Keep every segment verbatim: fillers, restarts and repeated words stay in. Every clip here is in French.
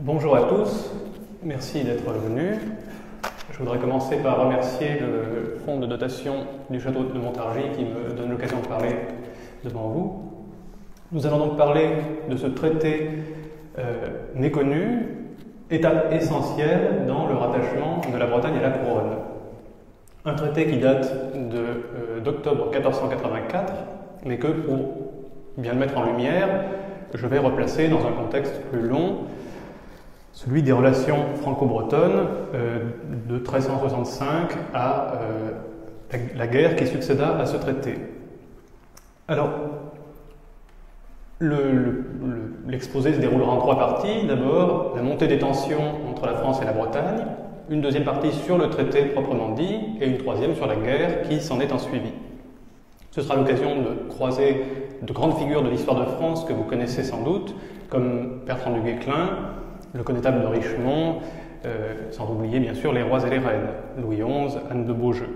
Bonjour à tous, merci d'être venus. Je voudrais commencer par remercier le fonds de dotation du château de Montargis qui me donne l'occasion de parler devant vous. Nous allons donc parler de ce traité euh, méconnu, étape essentielle dans le rattachement de la Bretagne à la couronne. Un traité qui date d'octobre euh, quatorze cent quatre-vingt-quatre, mais que pour bien le mettre en lumière, je vais replacer dans un contexte plus long, celui des relations franco-bretonnes euh, de mille trois cent soixante-cinq à euh, la, la guerre qui succéda à ce traité. Alors, l'exposé le, le, se déroulera en trois parties. D'abord, la montée des tensions entre la France et la Bretagne, une deuxième partie sur le traité proprement dit, et une troisième sur la guerre qui s'en est ensuivie. Ce sera l'occasion de croiser de grandes figures de l'histoire de France que vous connaissez sans doute, comme Bertrand du Guesclin, le connétable de Richemont, euh, sans oublier bien sûr les rois et les reines, Louis onze, Anne de Beaujeu.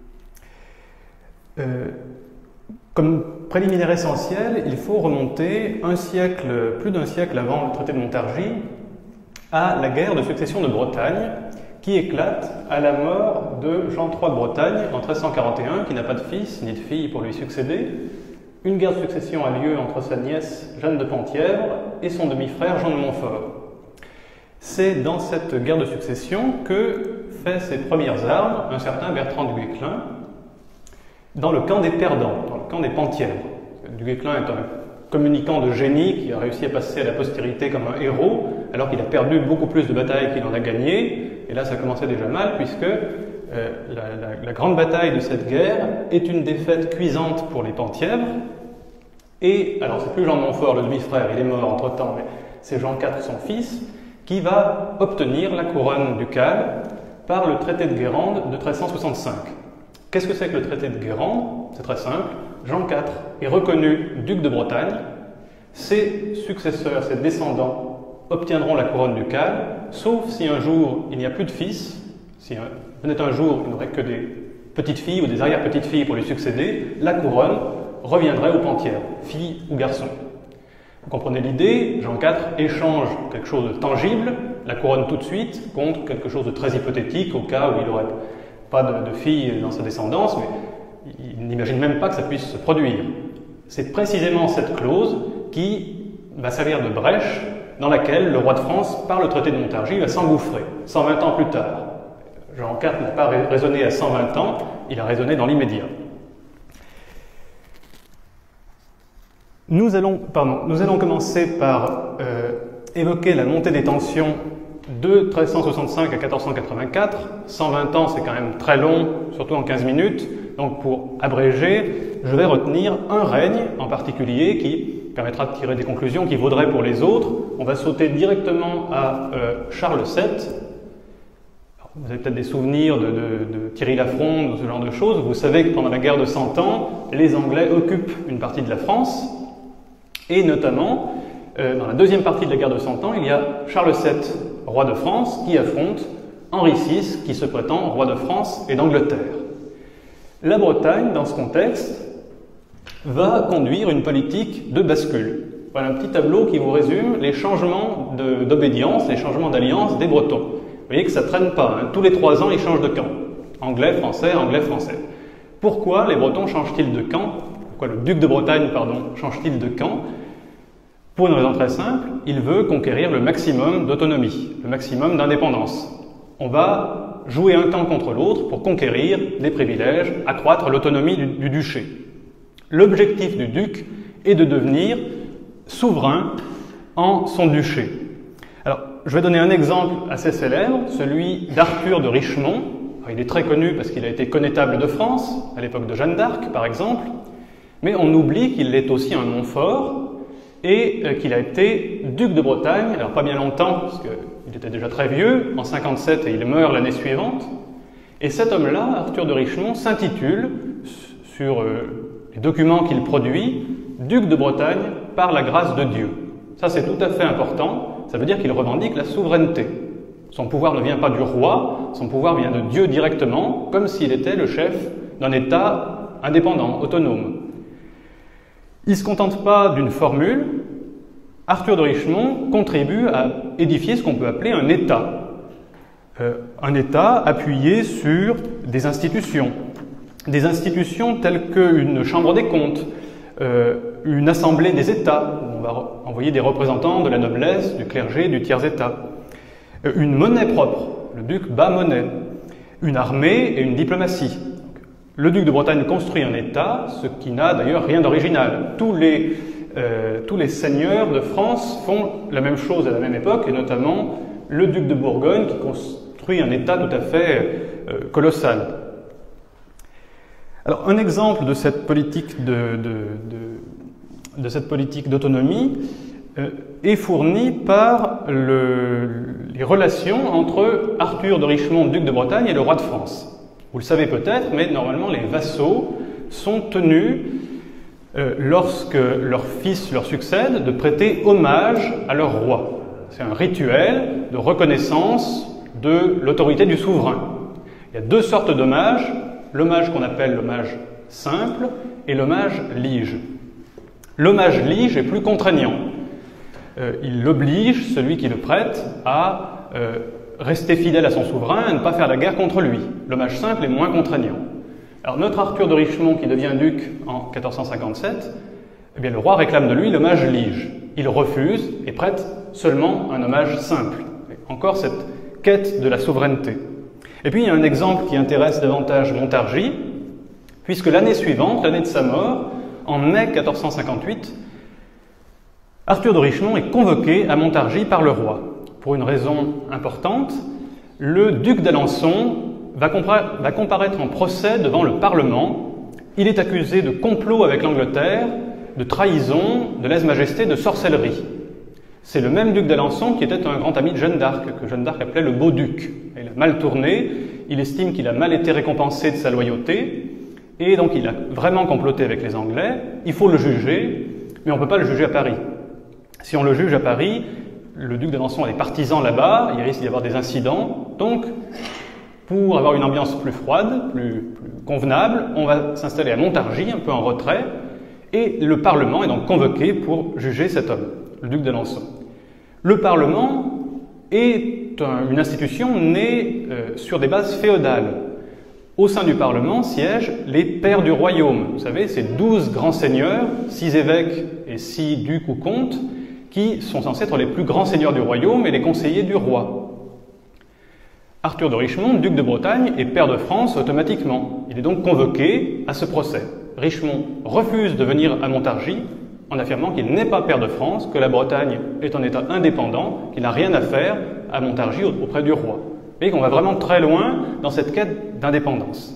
Euh, comme préliminaire essentiel, il faut remonter un siècle, plus d'un siècle avant le traité de Montargis, à la guerre de succession de Bretagne, qui éclate à la mort de Jean trois de Bretagne en treize cent quarante et un, qui n'a pas de fils ni de fille pour lui succéder. Une guerre de succession a lieu entre sa nièce Jeanne de Penthièvre et son demi-frère Jean de Montfort. C'est dans cette guerre de succession que fait ses premières armes un certain Bertrand du Guesclin dans le camp des perdants, dans le camp des Penthièvres. Du Guesclin est un communicant de génie qui a réussi à passer à la postérité comme un héros, alors qu'il a perdu beaucoup plus de batailles qu'il en a gagné. Et là, ça commençait déjà mal, puisque euh, la, la, la grande bataille de cette guerre est une défaite cuisante pour les Penthièvres. Et, alors c'est plus Jean de Montfort, le demi-frère, il est mort entre-temps, mais c'est Jean quatre, son fils, qui va obtenir la couronne ducale par le traité de Guérande de treize cent soixante-cinq. Qu'est-ce que c'est que le traité de Guérande? C'est très simple. Jean quatre est reconnu duc de Bretagne. Ses successeurs, ses descendants, obtiendront la couronne ducale, sauf si un jour il n'y a plus de fils, si un, venait un jour il n'aurait que des petites filles ou des arrière-petites-filles pour lui succéder, la couronne reviendrait aux Penthièvres, filles ou garçons. Vous comprenez l'idée, Jean quatre échange quelque chose de tangible, la couronne tout de suite, contre quelque chose de très hypothétique, au cas où il n'aurait pas de, de filles dans sa descendance, mais il n'imagine même pas que ça puisse se produire. C'est précisément cette clause qui va servir de brèche dans laquelle le roi de France, par le traité de Montargis, va s'engouffrer, cent vingt ans plus tard. Jean quatre n'a pas raisonné à cent vingt ans, il a raisonné dans l'immédiat. Nous allons, pardon, nous allons commencer par euh, évoquer la montée des tensions de treize cent soixante-cinq à quatorze cent quatre-vingt-quatre. cent vingt ans, c'est quand même très long, surtout en quinze minutes. Donc pour abréger, je vais retenir un règne en particulier qui permettra de tirer des conclusions qui vaudraient pour les autres. On va sauter directement à euh, Charles sept. Alors, vous avez peut-être des souvenirs de, de, de Thierry Lafronde, ce genre de choses. Vous savez que pendant la guerre de Cent Ans, les Anglais occupent une partie de la France. Et notamment, euh, dans la deuxième partie de la guerre de Cent Ans, il y a Charles sept, roi de France, qui affronte Henri six, qui se prétend roi de France et d'Angleterre. La Bretagne, dans ce contexte, va conduire une politique de bascule. Voilà un petit tableau qui vous résume les changements d'obédience, les changements d'alliance des Bretons. Vous voyez que ça ne traîne pas, hein. Tous les trois ans, ils changent de camp. Anglais, français, anglais, français. Pourquoi les Bretons changent-ils de camp? Pourquoi le duc de Bretagne, pardon, change-t-il de camp? Pour une raison très simple, il veut conquérir le maximum d'autonomie, le maximum d'indépendance. On va jouer un camp contre l'autre pour conquérir des privilèges, accroître l'autonomie du, du duché. L'objectif du duc est de devenir souverain en son duché. Alors, je vais donner un exemple assez célèbre, celui d'Arthur de Richemont. Alors, il est très connu parce qu'il a été connétable de France, à l'époque de Jeanne d'Arc, par exemple, mais on oublie qu'il est aussi un Montfort, et euh, qu'il a été duc de Bretagne, alors pas bien longtemps, parce qu'il était déjà très vieux, en cinquante-sept, et il meurt l'année suivante. Et cet homme-là, Arthur de Richemont, s'intitule, sur euh, les documents qu'il produit, duc de Bretagne par la grâce de Dieu. Ça, c'est tout à fait important, ça veut dire qu'il revendique la souveraineté. Son pouvoir ne vient pas du roi, son pouvoir vient de Dieu directement, comme s'il était le chef d'un État indépendant, autonome. Il ne se contente pas d'une formule. Arthur de Richemont contribue à édifier ce qu'on peut appeler un État. Euh, un État appuyé sur des institutions. Des institutions telles qu'une Chambre des comptes, euh, une Assemblée des États, où on va envoyer des représentants de la noblesse, du clergé, du tiers-État. Euh, une monnaie propre, le duc bat monnaie. Une armée et une diplomatie. Le duc de Bretagne construit un État, ce qui n'a d'ailleurs rien d'original. Tous les, euh, tous les seigneurs de France font la même chose à la même époque, et notamment le duc de Bourgogne qui construit un État tout à fait euh, colossal. Alors, un exemple de cette politique de, de, de, de cette politique d'autonomie euh, est fourni par le, les relations entre Arthur de Richemont, duc de Bretagne, et le roi de France. Vous le savez peut-être, mais normalement les vassaux sont tenus, euh, lorsque leur fils leur succède, de prêter hommage à leur roi. C'est un rituel de reconnaissance de l'autorité du souverain. Il y a deux sortes d'hommages, l'hommage qu'on appelle l'hommage simple et l'hommage lige. L'hommage lige est plus contraignant. Euh, il oblige celui qui le prête à euh, rester fidèle à son souverain, à ne pas faire la guerre contre lui. L'hommage simple est moins contraignant. Alors notre Arthur de Richemont, qui devient duc en quatorze cent cinquante-sept, eh bien, le roi réclame de lui l'hommage lige. Il refuse et prête seulement un hommage simple. Et encore cette quête de la souveraineté. Et puis il y a un exemple qui intéresse davantage Montargis, puisque l'année suivante, l'année de sa mort, en mai quatorze cent cinquante-huit, Arthur de Richemont est convoqué à Montargis par le roi. Pour une raison importante, le duc d'Alençon va, va comparaître en procès devant le Parlement. Il est accusé de complot avec l'Angleterre, de trahison, de lèse-majesté, de sorcellerie. C'est le même duc d'Alençon qui était un grand ami de Jeanne d'Arc, que Jeanne d'Arc appelait le beau duc. Il a mal tourné, il estime qu'il a mal été récompensé de sa loyauté, et donc il a vraiment comploté avec les Anglais. Il faut le juger, mais on ne peut pas le juger à Paris. Si on le juge à Paris, le duc d'Alençon a des partisans là-bas, il risque d'y avoir des incidents. Donc, pour avoir une ambiance plus froide, plus, plus convenable, on va s'installer à Montargis, un peu en retrait, et le Parlement est donc convoqué pour juger cet homme, le duc d'Alençon. Le Parlement est un, une institution née euh, sur des bases féodales. Au sein du Parlement siègent les pairs du royaume. Vous savez, ces douze grands seigneurs, six évêques et six ducs ou comtes, qui sont censés être les plus grands seigneurs du royaume et les conseillers du roi. Arthur de Richemont, duc de Bretagne, est pair de France automatiquement. Il est donc convoqué à ce procès. Richemont refuse de venir à Montargis en affirmant qu'il n'est pas pair de France, que la Bretagne est un État indépendant, qu'il n'a rien à faire à Montargis auprès du roi. Vous voyez qu'on va vraiment très loin dans cette quête d'indépendance.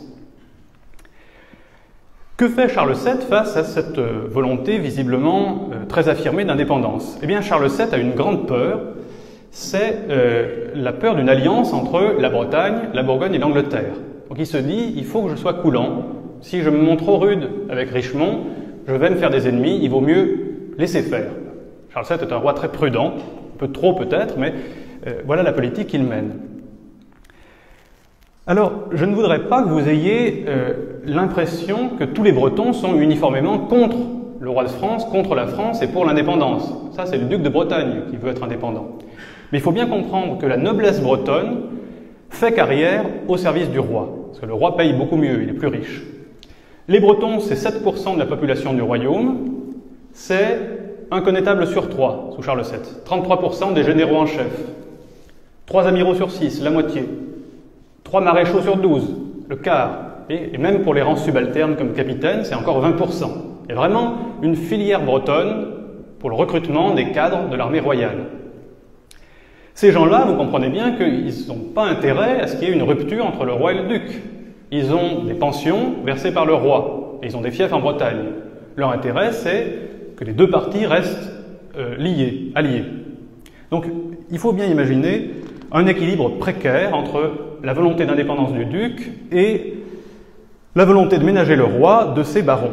Que fait Charles sept face à cette volonté visiblement euh, très affirmée d'indépendance? Eh bien, Charles sept a une grande peur, c'est euh, la peur d'une alliance entre la Bretagne, la Bourgogne et l'Angleterre. Donc il se dit, il faut que je sois coulant. Si je me montre trop rude avec Richemont, je vais me faire des ennemis, il vaut mieux laisser faire. Charles sept est un roi très prudent, un peu trop peut-être, mais euh, voilà la politique qu'il mène. Alors, je ne voudrais pas que vous ayez euh, l'impression que tous les Bretons sont uniformément contre le roi de France, contre la France et pour l'indépendance. Ça, c'est le duc de Bretagne qui veut être indépendant. Mais il faut bien comprendre que la noblesse bretonne fait carrière au service du roi, parce que le roi paye beaucoup mieux, il est plus riche. Les Bretons, c'est sept pour cent de la population du royaume, c'est un connétable sur trois sous Charles sept, trente-trois pour cent des généraux en chef, trois amiraux sur six, la moitié. trois maréchaux sur douze, le quart, et même pour les rangs subalternes comme capitaine, c'est encore vingt pour cent. Il y a vraiment une filière bretonne pour le recrutement des cadres de l'armée royale. Ces gens-là, vous comprenez bien qu'ils n'ont pas intérêt à ce qu'il y ait une rupture entre le roi et le duc. Ils ont des pensions versées par le roi, et ils ont des fiefs en Bretagne. Leur intérêt, c'est que les deux parties restent euh, liées, alliées. Donc, il faut bien imaginer un équilibre précaire entre la volonté d'indépendance du duc et la volonté de ménager le roi de ses barons.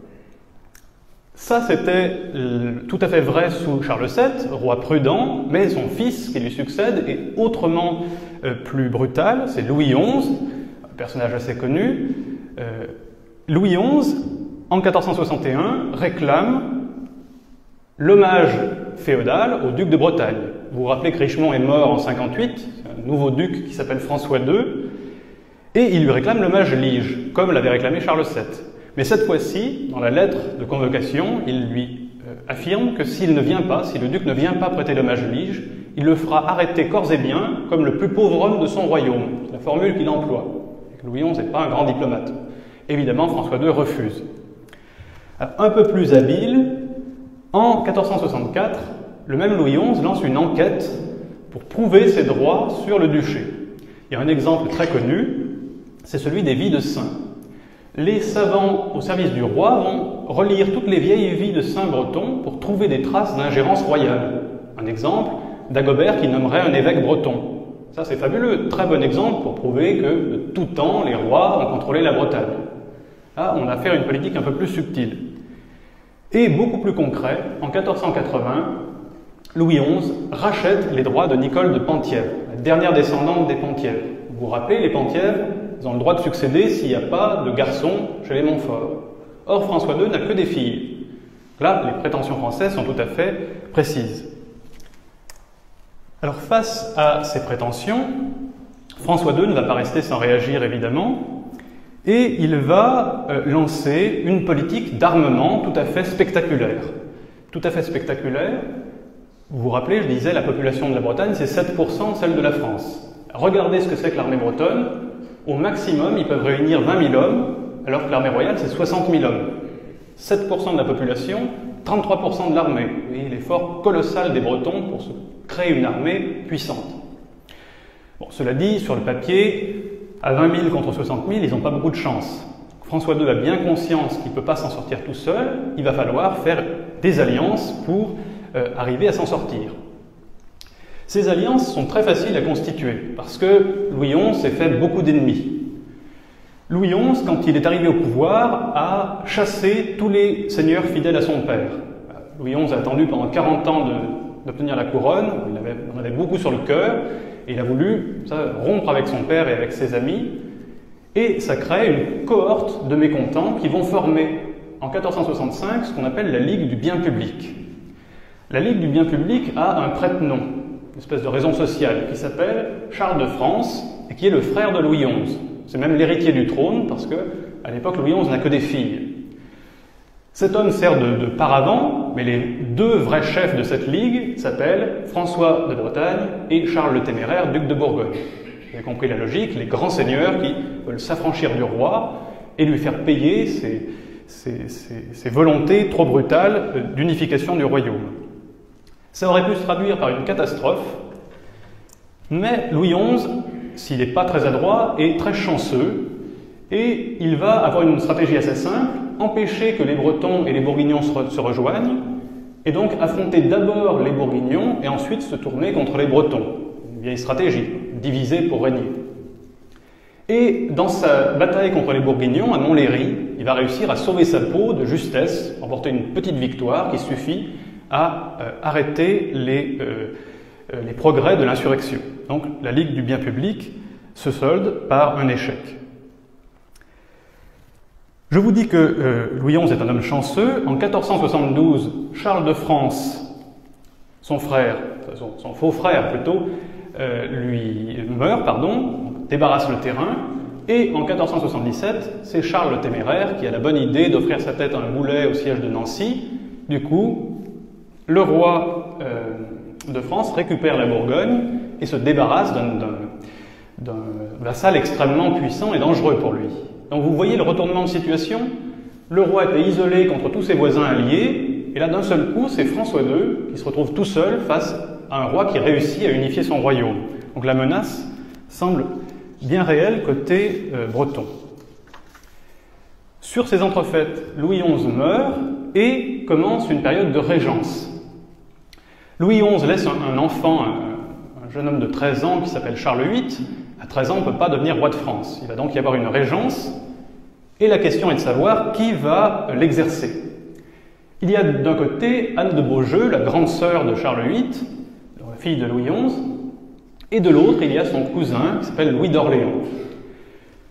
Ça, c'était tout à fait vrai sous Charles sept, roi prudent, mais son fils qui lui succède est autrement euh, plus brutal, c'est Louis onze, un personnage assez connu. Euh, Louis onze, en quatorze cent soixante et un, réclame l'hommage féodal au duc de Bretagne. Vous vous rappelez que Richemont est mort en cinquante-huit, c'est un nouveau duc qui s'appelle François deux, et il lui réclame l'hommage lige, comme l'avait réclamé Charles sept. Mais cette fois-ci, dans la lettre de convocation, il lui euh, affirme que s'il ne vient pas, si le duc ne vient pas prêter l'hommage lige, il le fera arrêter corps et biens comme le plus pauvre homme de son royaume. C'est la formule qu'il emploie. Louis onze n'est pas un grand diplomate. Évidemment, François deux refuse. Alors, un peu plus habile, en quatorze cent soixante-quatre, le même Louis onze lance une enquête pour prouver ses droits sur le duché. Il y a un exemple très connu, c'est celui des vies de saints. Les savants au service du roi vont relire toutes les vieilles vies de saints bretons pour trouver des traces d'ingérence royale. Un exemple, Dagobert qui nommerait un évêque breton. Ça c'est fabuleux, très bon exemple pour prouver que de tout temps les rois ont contrôlé la Bretagne. Là on a affaire à une politique un peu plus subtile. Et beaucoup plus concret, en quatorze cent quatre-vingts, Louis onze rachète les droits de Nicole de Penthièvre, la dernière descendante des Penthièvre. Vous vous rappelez, les Penthièvre, ils ont le droit de succéder s'il n'y a pas de garçons chez les Montfort. Or, François deux n'a que des filles. Là, les prétentions françaises sont tout à fait précises. Alors, face à ces prétentions, François deux ne va pas rester sans réagir, évidemment, et il va euh, lancer une politique d'armement tout à fait spectaculaire. Tout à fait spectaculaire. Vous vous rappelez, je disais, la population de la Bretagne, c'est sept pour cent de celle de la France. Regardez ce que c'est que l'armée bretonne. Au maximum, ils peuvent réunir vingt mille hommes, alors que l'armée royale, c'est soixante mille hommes. sept pour cent de la population, trente-trois pour cent de l'armée. Vous voyez l'effort colossal des Bretons pour se créer une armée puissante. Bon, cela dit, sur le papier, à vingt mille contre soixante mille, ils n'ont pas beaucoup de chance. François deux a bien conscience qu'il ne peut pas s'en sortir tout seul, il va falloir faire des alliances pour euh, arriver à s'en sortir. Ces alliances sont très faciles à constituer, parce que Louis onze s'est fait beaucoup d'ennemis. Louis onze, quand il est arrivé au pouvoir, a chassé tous les seigneurs fidèles à son père. Louis onze a attendu pendant quarante ans d'obtenir la couronne, il avait, en avait beaucoup sur le cœur, et il a voulu ça, rompre avec son père et avec ses amis, et ça crée une cohorte de mécontents qui vont former, en quatorze cent soixante-cinq, ce qu'on appelle la Ligue du bien public. La Ligue du bien public a un prête-nom, une espèce de raison sociale, qui s'appelle Charles de France, et qui est le frère de Louis onze. C'est même l'héritier du trône, parce que à l'époque, Louis onze n'a que des filles. Cet homme sert de, de paravent, mais les deux vrais chefs de cette ligue s'appellent François de Bretagne et Charles le Téméraire, duc de Bourgogne. Vous avez compris la logique, les grands seigneurs qui veulent s'affranchir du roi et lui faire payer ses, ses, ses, ses volontés trop brutales d'unification du royaume. Ça aurait pu se traduire par une catastrophe, mais Louis onze, s'il n'est pas très adroit, est très chanceux, et il va avoir une stratégie assez simple, empêcher que les Bretons et les Bourguignons se, re se rejoignent, et donc affronter d'abord les Bourguignons, et ensuite se tourner contre les Bretons. Une vieille stratégie, diviser pour régner. Et dans sa bataille contre les Bourguignons, à Montlhéry, il va réussir à sauver sa peau de justesse, remporter une petite victoire qui suffit à euh, arrêter les, euh, euh, les progrès de l'insurrection. Donc la Ligue du bien public se solde par un échec. Je vous dis que euh, Louis onze est un homme chanceux. En quatorze cent soixante-douze, Charles de France, son frère, son, son faux frère plutôt, euh, lui meurt, pardon, débarrasse le terrain. Et en quatorze cent soixante-dix-sept, c'est Charles le Téméraire qui a la bonne idée d'offrir sa tête à un boulet au siège de Nancy. Du coup, le roi euh, de France récupère la Bourgogne et se débarrasse d'un vassal extrêmement puissant et dangereux pour lui. Donc vous voyez le retournement de situation. Le roi était isolé contre tous ses voisins alliés, et là d'un seul coup, c'est François deux qui se retrouve tout seul face à un roi qui réussit à unifier son royaume. Donc la menace semble bien réelle côté euh, breton. Sur ces entrefaites, Louis onze meurt et commence une période de régence. Louis onze laisse un, un enfant, un, un jeune homme de treize ans qui s'appelle Charles huit. À treize ans, on ne peut pas devenir roi de France. Il va donc y avoir une régence, et la question est de savoir qui va l'exercer. Il y a d'un côté Anne de Beaujeu, la grande sœur de Charles huit, la fille de Louis onze, et de l'autre, il y a son cousin qui s'appelle Louis d'Orléans.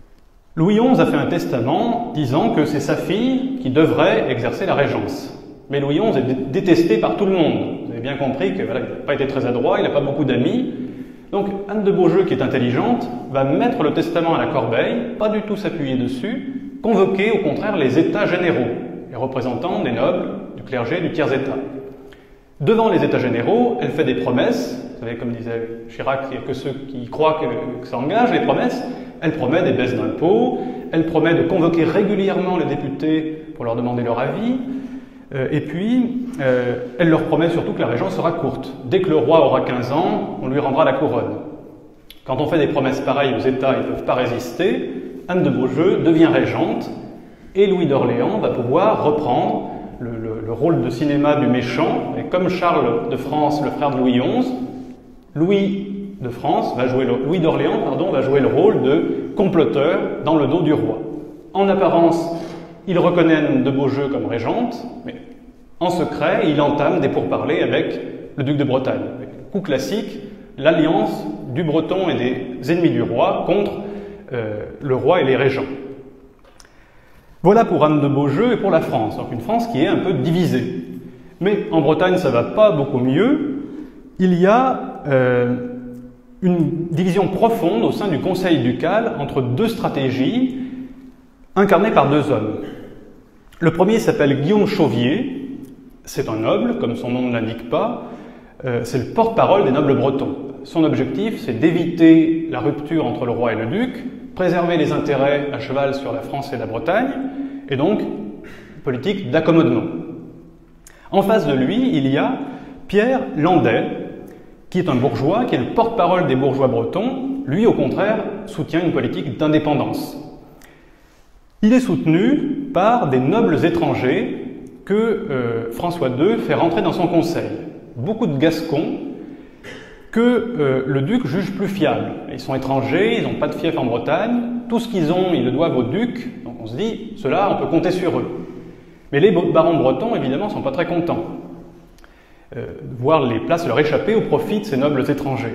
Louis onze a fait un testament disant que c'est sa fille qui devrait exercer la régence. Mais Louis onze est détesté par tout le monde. Vous avez bien compris qu'il voilà, n'a pas été très adroit, il n'a pas beaucoup d'amis. Donc Anne de Beaujeu, qui est intelligente, va mettre le testament à la corbeille, pas du tout s'appuyer dessus, convoquer au contraire les États généraux, les représentants des nobles, du clergé, du tiers-État. Devant les États généraux, elle fait des promesses. Vous savez, comme disait Chirac, il n'y a que ceux qui croient que, que ça engage, les promesses. Elle promet des baisses d'impôts, elle promet de convoquer régulièrement les députés pour leur demander leur avis, euh, et puis euh, elle leur promet surtout que la régence sera courte. Dès que le roi aura quinze ans, on lui rendra la couronne. Quand on fait des promesses pareilles aux États, ils ne peuvent pas résister. Anne de Beaujeu devient régente, et Louis d'Orléans va pouvoir reprendre le, le, le rôle de cinéma du méchant, et comme Charles de France, le frère de Louis onze, Louis de France va jouer le, Louis d'Orléans, pardon, va jouer le rôle de comploteur dans le dos du roi. En apparence, il reconnaît Anne de Beaujeu comme régente, mais en secret, il entame des pourparlers avec le duc de Bretagne. Avec le coup classique, l'alliance du Breton et des ennemis du roi contre euh, le roi et les régents. Voilà pour Anne de Beaujeu et pour la France, donc une France qui est un peu divisée. Mais en Bretagne, ça ne va pas beaucoup mieux. Il y a euh, une division profonde au sein du Conseil ducal entre deux stratégies incarnées par deux hommes. Le premier s'appelle Guillaume Chauvier, c'est un noble, comme son nom ne l'indique pas, euh, c'est le porte-parole des nobles bretons. Son objectif, c'est d'éviter la rupture entre le roi et le duc, préserver les intérêts à cheval sur la France et la Bretagne, et donc politique d'accommodement. En face de lui, il y a Pierre Landais, qui est un bourgeois, qui est le porte-parole des bourgeois bretons. Lui, au contraire, soutient une politique d'indépendance. Il est soutenu par des nobles étrangers que euh, François deux fait rentrer dans son conseil. Beaucoup de Gascons que euh, le duc juge plus fiables. Ils sont étrangers, ils n'ont pas de fief en Bretagne, tout ce qu'ils ont, ils le doivent au duc, donc on se dit, ceux-là, on peut compter sur eux. Mais les barons bretons, évidemment, ne sont pas très contents. Euh, voir les places leur échapper au profit de ces nobles étrangers.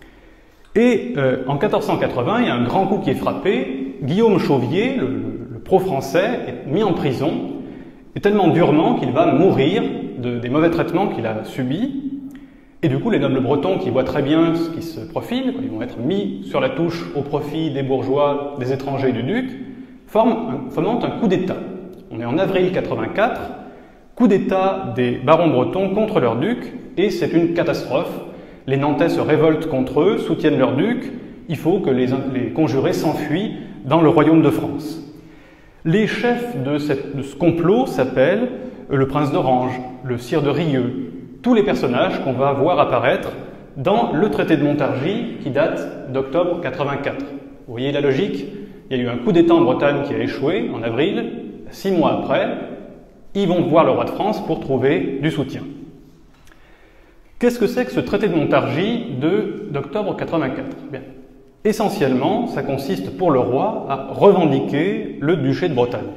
Et euh, en quatorze cent quatre-vingts, il y a un grand coup qui est frappé. Guillaume Chauvier, le, le, le pro-français, est mis en prison, et tellement durement qu'il va mourir de, des mauvais traitements qu'il a subis. Et du coup, les nobles bretons, qui voient très bien ce qui se profile, ils vont être mis sur la touche au profit des bourgeois, des étrangers et du duc, forment un, fomentent un coup d'État. On est en avril quatre-vingt-quatre, coup d'État des barons bretons contre leur duc, et c'est une catastrophe. Les Nantais se révoltent contre eux, soutiennent leur duc, il faut que les, les conjurés s'enfuient dans le royaume de France. Les chefs de, cette, de ce complot s'appellent le prince d'Orange, le sire de Rieux, tous les personnages qu'on va voir apparaître dans le traité de Montargis qui date d'octobre quatre-vingt-quatre. Vous voyez la logique? Il y a eu un coup d'État en Bretagne qui a échoué en avril, six mois après, ils vont voir le roi de France pour trouver du soutien. Qu'est-ce que c'est que ce traité de Montargis d'octobre quatre-vingt-quatre? Bien. Essentiellement, ça consiste pour le roi à revendiquer le duché de Bretagne.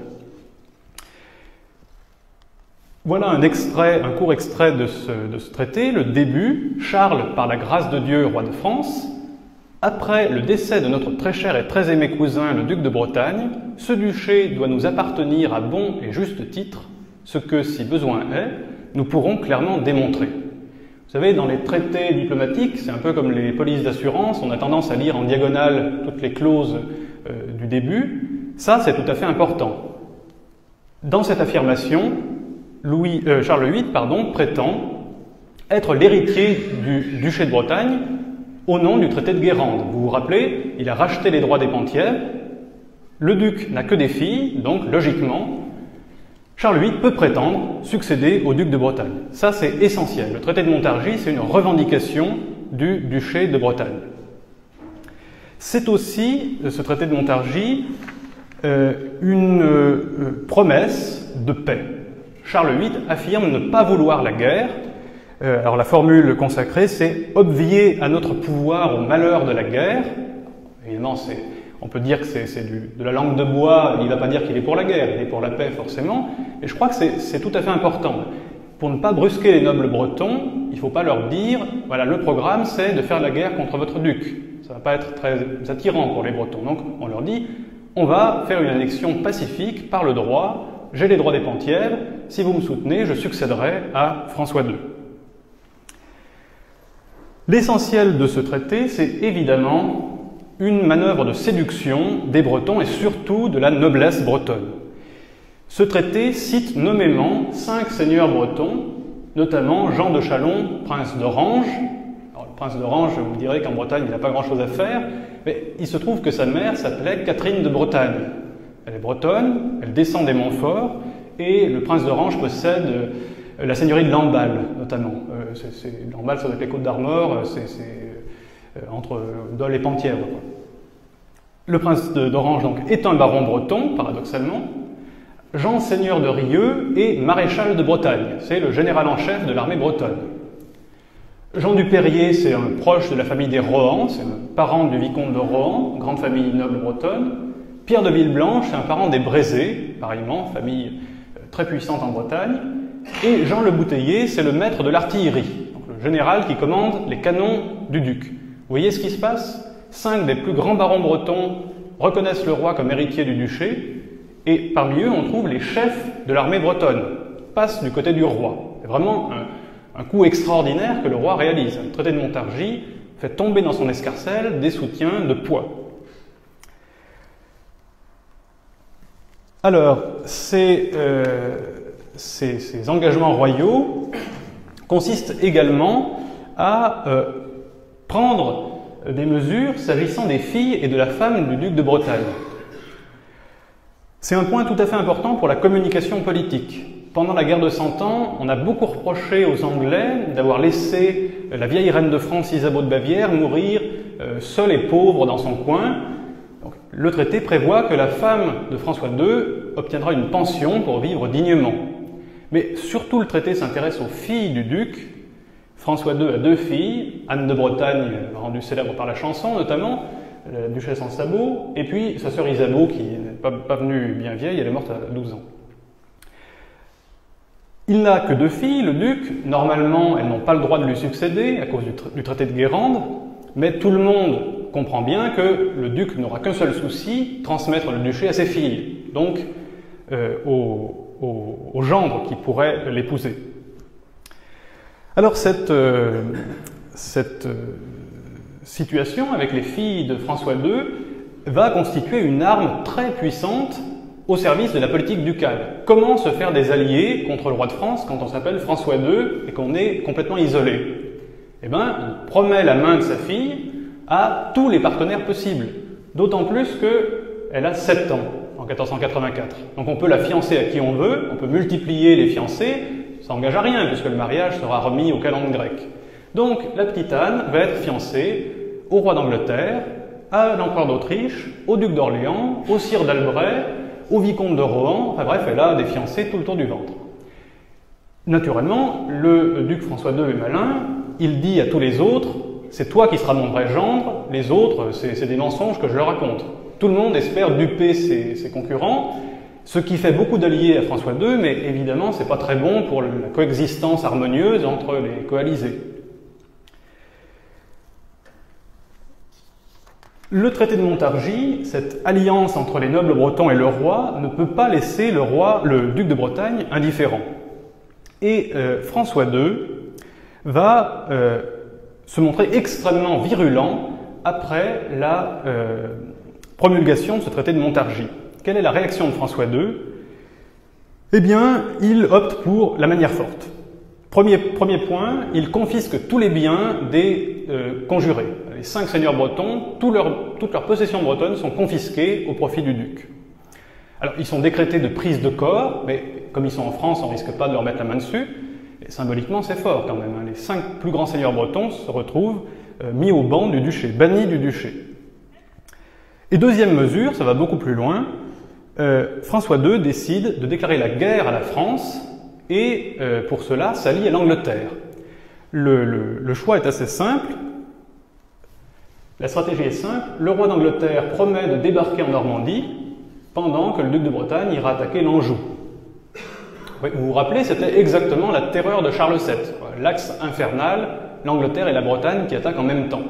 Voilà un extrait, un court extrait de ce, de ce traité, le début. Charles, par la grâce de Dieu, roi de France, après le décès de notre très cher et très aimé cousin, le duc de Bretagne, ce duché doit nous appartenir à bon et juste titre, ce que, si besoin est, nous pourrons clairement démontrer. Vous savez, dans les traités diplomatiques, c'est un peu comme les polices d'assurance, on a tendance à lire en diagonale toutes les clauses euh, du début. Ça, c'est tout à fait important. Dans cette affirmation, Louis, euh, Charles huit pardon, prétend être l'héritier du duché de Bretagne au nom du traité de Guérande. Vous vous rappelez, il a racheté les droits des Penthièvre. Le duc n'a que des filles, donc logiquement, Charles huit peut prétendre succéder au duc de Bretagne. Ça, c'est essentiel. Le traité de Montargis, c'est une revendication du duché de Bretagne. C'est aussi, ce traité de Montargis, euh, une euh, promesse de paix. Charles huit affirme ne pas vouloir la guerre. Euh, alors la formule consacrée, c'est « obvier à notre pouvoir au malheur de la guerre ». Évidemment, on peut dire que c'est de la langue de bois, il ne va pas dire qu'il est pour la guerre, il est pour la paix forcément, et je crois que c'est tout à fait important. Pour ne pas brusquer les nobles bretons, il ne faut pas leur dire « voilà, le programme c'est de faire la guerre contre votre duc ». Ça ne va pas être très attirant pour les Bretons. Donc on leur dit « on va faire une annexion pacifique par le droit ». j'ai les droits des Penthièvres, si vous me soutenez, je succéderai à François deux. L'essentiel de ce traité, c'est évidemment une manœuvre de séduction des Bretons et surtout de la noblesse bretonne. Ce traité cite nommément cinq seigneurs bretons, notamment Jean de Chalon, prince d'Orange. Alors, le prince d'Orange, je vous dirais qu'en Bretagne, il n'a pas grand-chose à faire, mais il se trouve que sa mère s'appelait Catherine de Bretagne. Elle est bretonne, elle descend des Montfort, et le prince d'Orange possède euh, la seigneurie de Lamballe, notamment. Euh, c'est, c'est, Lamballe, ça doit être les Côtes d'Armor, c'est, c'est euh, entre Dole et Penthièvre. Le prince d'Orange, donc, est un baron breton, paradoxalement. Jean seigneur de Rieux est maréchal de Bretagne, c'est le général en chef de l'armée bretonne. Jean du Perrier, c'est un proche de la famille des Rohan, c'est un parent du vicomte de Rohan, grande famille noble bretonne. Pierre de Villeblanche, c'est un parent des Brézé, pareillement, famille très puissante en Bretagne. Et Jean le Bouteiller, c'est le maître de l'artillerie, donc le général qui commande les canons du duc. Vous voyez ce qui se passe? Cinq des plus grands barons bretons reconnaissent le roi comme héritier du duché, et parmi eux, on trouve les chefs de l'armée bretonne, passent du côté du roi. C'est vraiment un, un coup extraordinaire que le roi réalise. Le traité de Montargis fait tomber dans son escarcelle des soutiens de poids. Alors, ces, euh, ces, ces engagements royaux consistent également à euh, prendre des mesures s'agissant des filles et de la femme du duc de Bretagne. C'est un point tout à fait important pour la communication politique. Pendant la guerre de Cent Ans, on a beaucoup reproché aux Anglais d'avoir laissé la vieille reine de France, Isabeau de Bavière, mourir euh, seule et pauvre dans son coin. Donc, le traité prévoit que la femme de François deux obtiendra une pension pour vivre dignement. Mais surtout, le traité s'intéresse aux filles du duc. François deux a deux filles, Anne de Bretagne, rendue célèbre par la chanson notamment, la duchesse en sabot, et puis sa sœur Isabeau, qui n'est pas, pas venue bien vieille, elle est morte à douze ans. Il n'a que deux filles, le duc. Normalement, elles n'ont pas le droit de lui succéder à cause du, tra du traité de Guérande, mais tout le monde comprend bien que le duc n'aura qu'un seul souci, transmettre le duché à ses filles, donc euh, au, au, au gendre qui pourrait l'épouser. Alors cette, euh, cette euh, situation avec les filles de François deux va constituer une arme très puissante au service de la politique ducale. Comment se faire des alliés contre le roi de France quand on s'appelle François deux et qu'on est complètement isolé? Eh bien, il promet la main de sa fille à tous les partenaires possibles, d'autant plus qu'elle a sept ans en quatorze cent quatre-vingt-quatre. Donc on peut la fiancer à qui on veut, on peut multiplier les fiancés, ça n'engage à rien puisque le mariage sera remis au calende grec. Donc la petite Anne va être fiancée au roi d'Angleterre, à l'empereur d'Autriche, au duc d'Orléans, au sire d'Albret, au vicomte de Rohan, enfin bref, elle a des fiancés tout le tour du ventre. Naturellement, le duc François deux est malin, il dit à tous les autres, c'est toi qui seras mon vrai gendre, les autres, c'est des mensonges que je leur raconte. Tout le monde espère duper ses, ses concurrents, ce qui fait beaucoup d'alliés à François deux, mais évidemment, c'est pas très bon pour la coexistence harmonieuse entre les coalisés. Le traité de Montargis, cette alliance entre les nobles bretons et le roi, ne peut pas laisser le roi, le duc de Bretagne, indifférent. Et euh, François deux va euh, se montrer extrêmement virulent après la euh, promulgation de ce traité de Montargis. Quelle est la réaction de François deux? Eh bien, il opte pour la manière forte. Premier, premier point, il confisque tous les biens des euh, conjurés. Les cinq seigneurs bretons, tout leur, toutes leurs possessions bretonnes sont confisquées au profit du duc. Alors, ils sont décrétés de prise de corps, mais comme ils sont en France, on ne risque pas de leur mettre la main dessus. Et symboliquement, c'est fort quand même. Hein. Les cinq plus grands seigneurs bretons se retrouvent euh, mis au ban du duché, bannis du duché. Et deuxième mesure, ça va beaucoup plus loin, euh, François deux décide de déclarer la guerre à la France et euh, pour cela s'allie à l'Angleterre. Le, le, le choix est assez simple. La stratégie est simple. Le roi d'Angleterre promet de débarquer en Normandie pendant que le duc de Bretagne ira attaquer l'Anjou. Vous vous rappelez, c'était exactement la terreur de Charles sept. L'axe infernal, l'Angleterre et la Bretagne qui attaquent en même temps.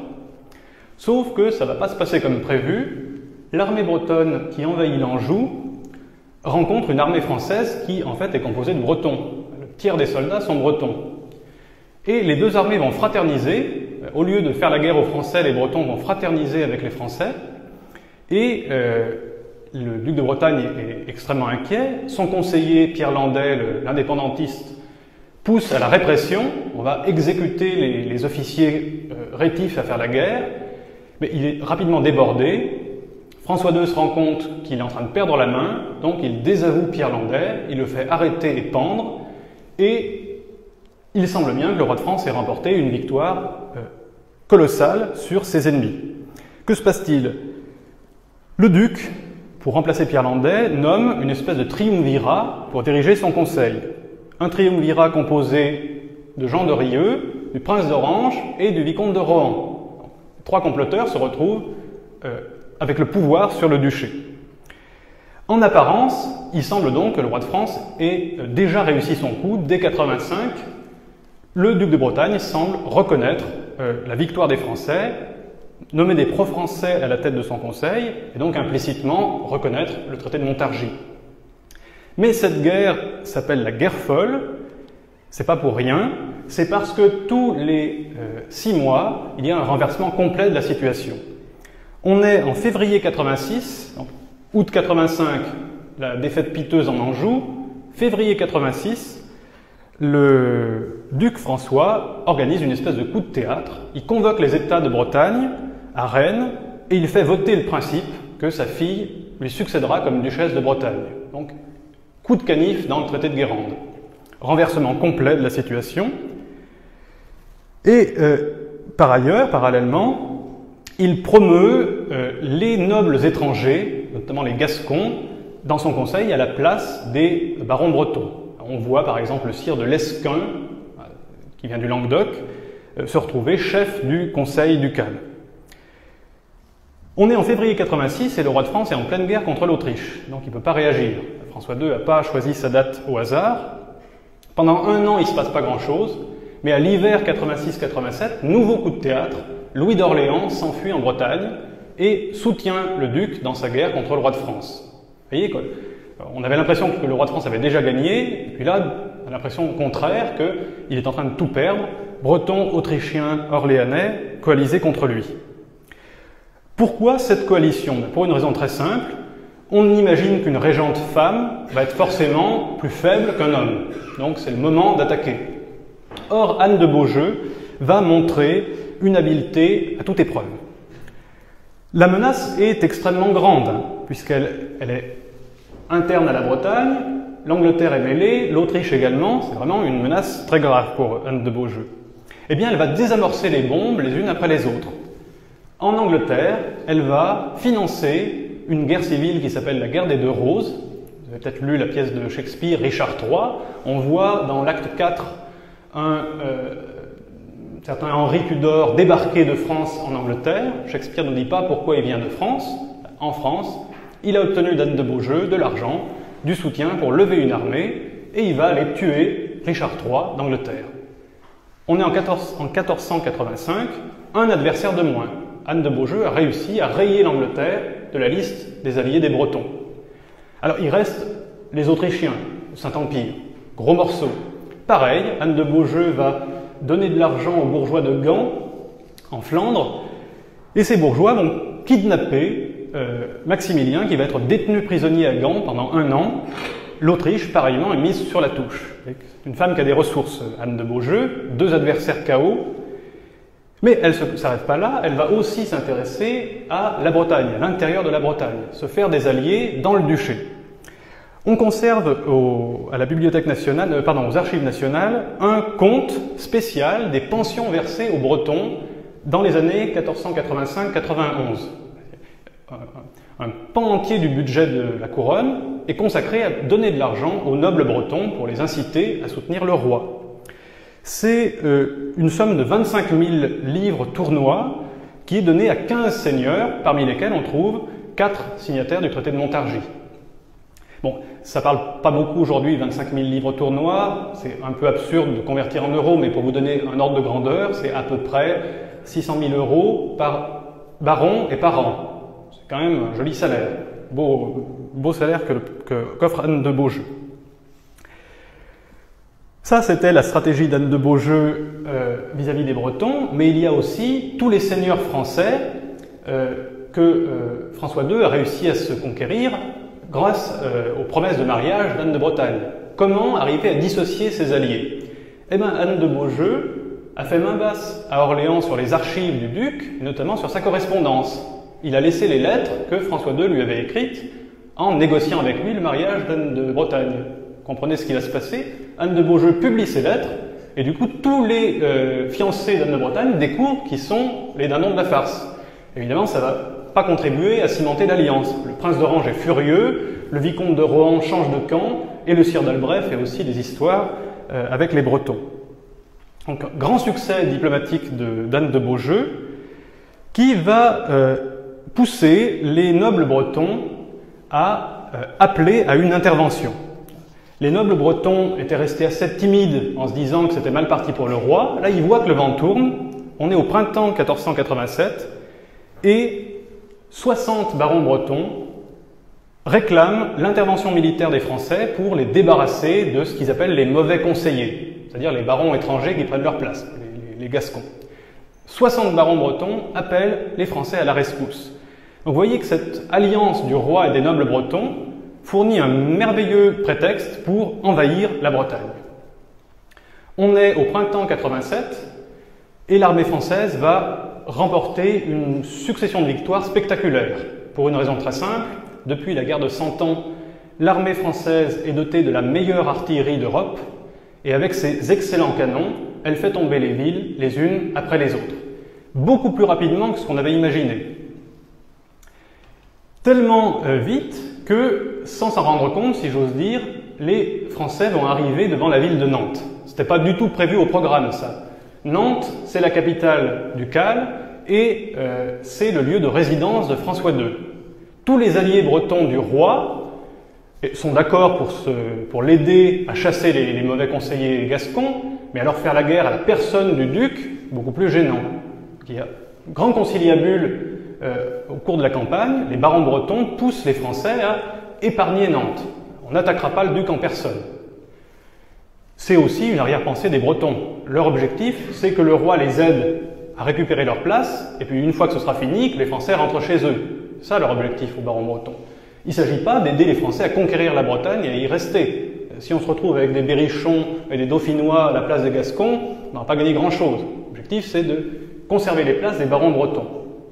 Sauf que ça ne va pas se passer comme prévu. L'armée bretonne qui envahit l'Anjou rencontre une armée française qui en fait est composée de Bretons. Le tiers des soldats sont Bretons. Et les deux armées vont fraterniser. Au lieu de faire la guerre aux Français, les Bretons vont fraterniser avec les Français. Et euh, le duc de Bretagne est extrêmement inquiet. Son conseiller, Pierre Landais, l'indépendantiste, pousse à la répression. On va exécuter les, les officiers euh, rétifs à faire la guerre. Mais il est rapidement débordé. François deux se rend compte qu'il est en train de perdre la main, donc il désavoue Pierre Landais, il le fait arrêter et pendre, et il semble bien que le roi de France ait remporté une victoire euh, colossale sur ses ennemis. Que se passe-t-il? Le duc, pour remplacer Pierre Landais, nomme une espèce de triumvirat pour diriger son conseil. Un triumvirat composé de Jean de Rieux, du prince d'Orange et du vicomte de Rohan. Trois comploteurs se retrouvent euh, avec le pouvoir sur le duché. En apparence, il semble donc que le roi de France ait déjà réussi son coup. Dès quatre-vingt-cinq, le duc de Bretagne semble reconnaître euh, la victoire des Français, nommer des pro-français à la tête de son conseil, et donc implicitement reconnaître le traité de Montargis. Mais cette guerre s'appelle la guerre folle, c'est pas pour rien, c'est parce que tous les euh, six mois, il y a un renversement complet de la situation. On est en février quatre-vingt-six, donc août quatre-vingt-cinq, la défaite piteuse en Anjou. Février quatre-vingt-six, le duc François organise une espèce de coup de théâtre. Il convoque les États de Bretagne à Rennes et il fait voter le principe que sa fille lui succédera comme duchesse de Bretagne. Donc, coup de canif dans le traité de Guérande. Renversement complet de la situation. Et euh, par ailleurs, parallèlement, il promeut euh, les nobles étrangers, notamment les Gascons, dans son conseil à la place des barons bretons. On voit par exemple le sire de Lesquin, euh, qui vient du Languedoc, euh, se retrouver chef du conseil ducal. On est en février quatre-vingt-six et le roi de France est en pleine guerre contre l'Autriche, donc il ne peut pas réagir. François deux n'a pas choisi sa date au hasard. Pendant un an, il ne se passe pas grand-chose, mais à l'hiver quatre-vingt-six quatre-vingt-sept, nouveau coup de théâtre, Louis d'Orléans s'enfuit en Bretagne et soutient le duc dans sa guerre contre le roi de France. Vous voyez quoi? On avait l'impression que le roi de France avait déjà gagné, et puis là, on a l'impression contraire qu'il est en train de tout perdre. Bretons, Autrichiens, Orléanais, coalisés contre lui. Pourquoi cette coalition? Pour une raison très simple. On imagine qu'une régente femme va être forcément plus faible qu'un homme. Donc c'est le moment d'attaquer. Or, Anne de Beaujeu va montrer une habileté à toute épreuve. La menace est extrêmement grande, hein, puisqu'elle elle est interne à la Bretagne, l'Angleterre est mêlée, l'Autriche également, c'est vraiment une menace très grave pour Anne de Beaujeu. Eh bien, elle va désamorcer les bombes les unes après les autres. En Angleterre, elle va financer une guerre civile qui s'appelle la guerre des Deux Roses. Vous avez peut-être lu la pièce de Shakespeare, Richard trois. On voit dans l'acte quatre un euh, certain Henri Tudor débarquer de France en Angleterre. Shakespeare ne dit pas pourquoi il vient de France. En France, il a obtenu d'Anne de Beaujeu de l'argent, du soutien pour lever une armée, et il va aller tuer Richard trois d'Angleterre. On est en, quatorze, en quatorze cent quatre-vingt-cinq, un adversaire de moins. Anne de Beaujeu a réussi à rayer l'Angleterre de la liste des alliés des Bretons. Alors il reste les Autrichiens, le Saint-Empire, gros morceau. Pareil, Anne de Beaujeu va donner de l'argent aux bourgeois de Gand, en Flandre, et ces bourgeois vont kidnapper euh, Maximilien, qui va être détenu prisonnier à Gand pendant un an. L'Autriche, pareillement, est mise sur la touche. Une femme qui a des ressources, Anne de Beaujeu, deux adversaires K O. Mais elle ne s'arrête pas là, elle va aussi s'intéresser à la Bretagne, à l'intérieur de la Bretagne, se faire des alliés dans le duché. On conserve au, à la Bibliothèque nationale, euh, pardon, aux Archives nationales, un compte spécial des pensions versées aux Bretons dans les années quatorze cent quatre-vingt-cinq quatre-vingt-onze. Un, un pan entier du budget de la couronne est consacré à donner de l'argent aux nobles bretons pour les inciter à soutenir le roi. C'est euh, une somme de vingt-cinq mille livres tournois qui est donnée à quinze seigneurs, parmi lesquels on trouve quatre signataires du traité de Montargis. Bon, ça parle pas beaucoup aujourd'hui, vingt-cinq mille livres tournois, c'est un peu absurde de convertir en euros, mais pour vous donner un ordre de grandeur, c'est à peu près six cent mille euros par baron et par an. C'est quand même un joli salaire. beau, beau salaire que, que, qu'offre Anne de Beaujeu. Ça, c'était la stratégie d'Anne de Beaujeu euh, vis-à-vis des Bretons, mais il y a aussi tous les seigneurs français euh, que euh, François deux a réussi à se conquérir grâce euh, aux promesses de mariage d'Anne de Bretagne. Comment arriver à dissocier ses alliés? Eh bien, Anne de Beaujeu a fait main basse à Orléans sur les archives du duc, et notamment sur sa correspondance. Il a laissé les lettres que François deux lui avait écrites en négociant avec lui le mariage d'Anne de Bretagne. Comprenez ce qui va se passer. Anne de Beaujeu publie ses lettres, et du coup, tous les euh, fiancés d'Anne de Bretagne découvrent qu'ils sont les dindons de la farce. Évidemment, ça ne va pas contribuer à cimenter l'alliance. Le prince d'Orange est furieux, le vicomte de Rohan change de camp, et le sire d'Albret fait aussi des histoires euh, avec les Bretons. Donc, grand succès diplomatique d'Anne de, de Beaujeu, qui va euh, pousser les nobles bretons à euh, appeler à une intervention. Les nobles bretons étaient restés assez timides en se disant que c'était mal parti pour le roi. Là, ils voient que le vent tourne. On est au printemps quatorze cent quatre-vingt-sept et soixante barons bretons réclament l'intervention militaire des Français pour les débarrasser de ce qu'ils appellent les mauvais conseillers, c'est-à-dire les barons étrangers qui prennent leur place, les, les, les Gascons. soixante barons bretons appellent les Français à la rescousse. Donc vous voyez que cette alliance du roi et des nobles bretons fournit un merveilleux prétexte pour envahir la Bretagne. On est au printemps quatre-vingt-sept et l'armée française va remporter une succession de victoires spectaculaires. Pour une raison très simple, depuis la guerre de Cent Ans, l'armée française est dotée de la meilleure artillerie d'Europe et avec ses excellents canons, elle fait tomber les villes les unes après les autres. Beaucoup plus rapidement que ce qu'on avait imaginé. Tellement euh, vite que, sans s'en rendre compte, si j'ose dire, les Français vont arriver devant la ville de Nantes. Ce n'était pas du tout prévu au programme, ça. Nantes, c'est la capitale du Cal et euh, c'est le lieu de résidence de François deux. Tous les alliés bretons du roi sont d'accord pour, pour l'aider à chasser les, les mauvais conseillers gascons, mais à leur faire la guerre à la personne du duc, beaucoup plus gênant. Il y a grand conciliabule euh, au cours de la campagne, les barons bretons poussent les Français à épargner Nantes. On n'attaquera pas le duc en personne. C'est aussi une arrière-pensée des Bretons. Leur objectif, c'est que le roi les aide à récupérer leur place, et puis une fois que ce sera fini, que les Français rentrent chez eux. C'est ça leur objectif aux barons bretons. Il ne s'agit pas d'aider les Français à conquérir la Bretagne et à y rester. Si on se retrouve avec des Berrichons et des Dauphinois à la place des Gascons, on n'aura pas gagné grand-chose. L'objectif, c'est de conserver les places des barons bretons.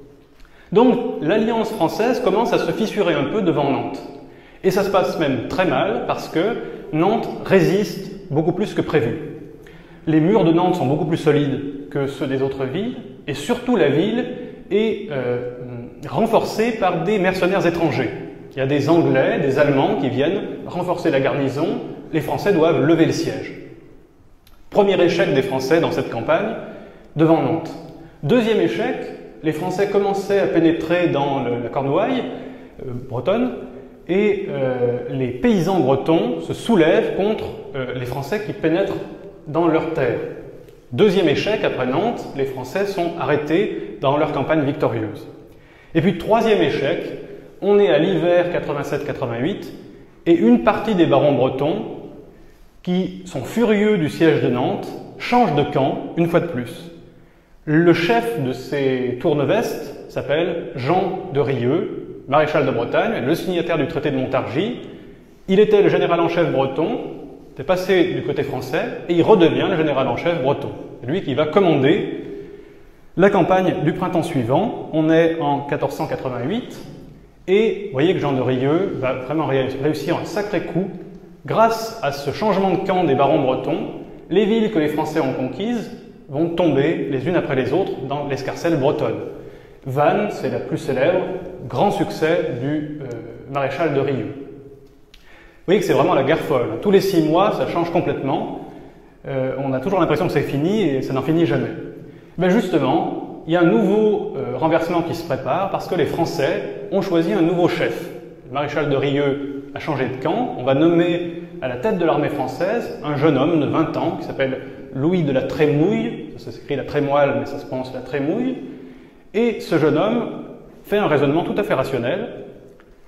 Donc, l'alliance française commence à se fissurer un peu devant Nantes. Et ça se passe même très mal, parce que Nantes résiste beaucoup plus que prévu. Les murs de Nantes sont beaucoup plus solides que ceux des autres villes, et surtout la ville est euh, renforcée par des mercenaires étrangers. Il y a des Anglais, des Allemands qui viennent renforcer la garnison, les Français doivent lever le siège. Premier échec des Français dans cette campagne, devant Nantes. Deuxième échec, les Français commençaient à pénétrer dans le, la Cornouaille euh, bretonne, et euh, les paysans bretons se soulèvent contre euh, les Français qui pénètrent dans leurs terres. Deuxième échec, après Nantes, les Français sont arrêtés dans leur campagne victorieuse. Et puis troisième échec, on est à l'hiver quatre-vingt-sept quatre-vingt-huit, et une partie des barons bretons, qui sont furieux du siège de Nantes, changent de camp une fois de plus. Le chef de ces tourne-vestes s'appelle Jean de Rieux, maréchal de Bretagne, le signataire du traité de Montargis. Il était le général en chef breton, est passé du côté français, et il redevient le général en chef breton. C'est lui qui va commander la campagne du printemps suivant. On est en quatorze cent quatre-vingt-huit, et vous voyez que Jean de Rieux va vraiment réussir un sacré coup. Grâce à ce changement de camp des barons bretons, les villes que les Français ont conquises vont tomber les unes après les autres dans l'escarcelle bretonne. Vannes, c'est la plus célèbre, grand succès du euh, maréchal de Rieux. Vous voyez que c'est vraiment la guerre folle. Tous les six mois, ça change complètement. Euh, on a toujours l'impression que c'est fini et ça n'en finit jamais. Ben justement, il y a un nouveau euh, renversement qui se prépare parce que les Français ont choisi un nouveau chef. Le maréchal de Rieux a changé de camp. On va nommer à la tête de l'armée française un jeune homme de vingt ans qui s'appelle Louis de la Trémouille. Ça s'écrit la Trémoille, mais ça se prononce la Trémouille. Et ce jeune homme fait un raisonnement tout à fait rationnel.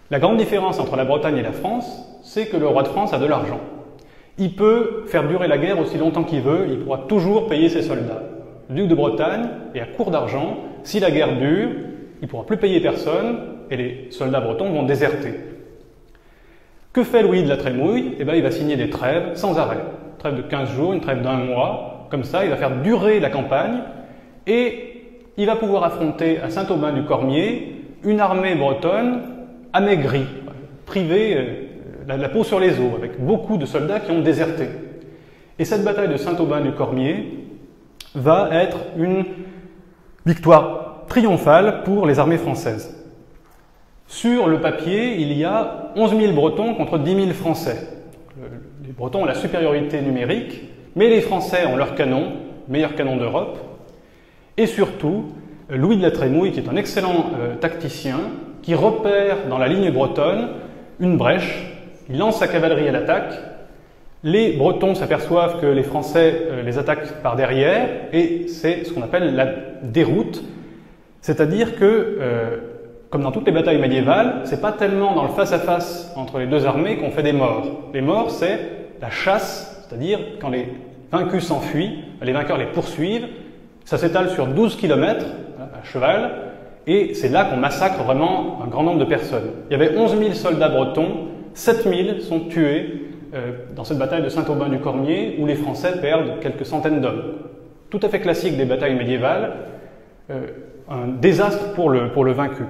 La grande différence entre la Bretagne et la France, c'est que le roi de France a de l'argent. Il peut faire durer la guerre aussi longtemps qu'il veut, il pourra toujours payer ses soldats. Le duc de Bretagne est à court d'argent, si la guerre dure, il ne pourra plus payer personne et les soldats bretons vont déserter. Que fait Louis de la Trémouille? Eh bien, il va signer des trêves sans arrêt. Une trêve de quinze jours, une trêve d'un mois, comme ça, il va faire durer la campagne et il va pouvoir affronter à Saint-Aubin-du-Cormier une armée bretonne amaigrie, privée, euh, la, la peau sur les os, avec beaucoup de soldats qui ont déserté. Et cette bataille de Saint-Aubin-du-Cormier va être une victoire triomphale pour les armées françaises. Sur le papier, il y a onze mille Bretons contre dix mille Français. Les Bretons ont la supériorité numérique, mais les Français ont leurs canons, meilleurs canons d'Europe. Et surtout, Louis de la Trémouille, qui est un excellent euh, tacticien, qui repère dans la ligne bretonne une brèche, il lance sa cavalerie à l'attaque, les Bretons s'aperçoivent que les Français euh, les attaquent par derrière, et c'est ce qu'on appelle la déroute, c'est-à-dire que, euh, comme dans toutes les batailles médiévales, c'est pas tellement dans le face-à-face entre les deux armées qu'on fait des morts. Les morts, c'est la chasse, c'est-à-dire quand les vaincus s'enfuient, les vainqueurs les poursuivent, ça s'étale sur douze kilomètres à cheval, et c'est là qu'on massacre vraiment un grand nombre de personnes. Il y avait onze mille soldats bretons, sept mille sont tués euh, dans cette bataille de Saint-Aubin-du-Cormier, où les Français perdent quelques centaines d'hommes. Tout à fait classique des batailles médiévales, euh, un désastre pour le, pour le vaincu.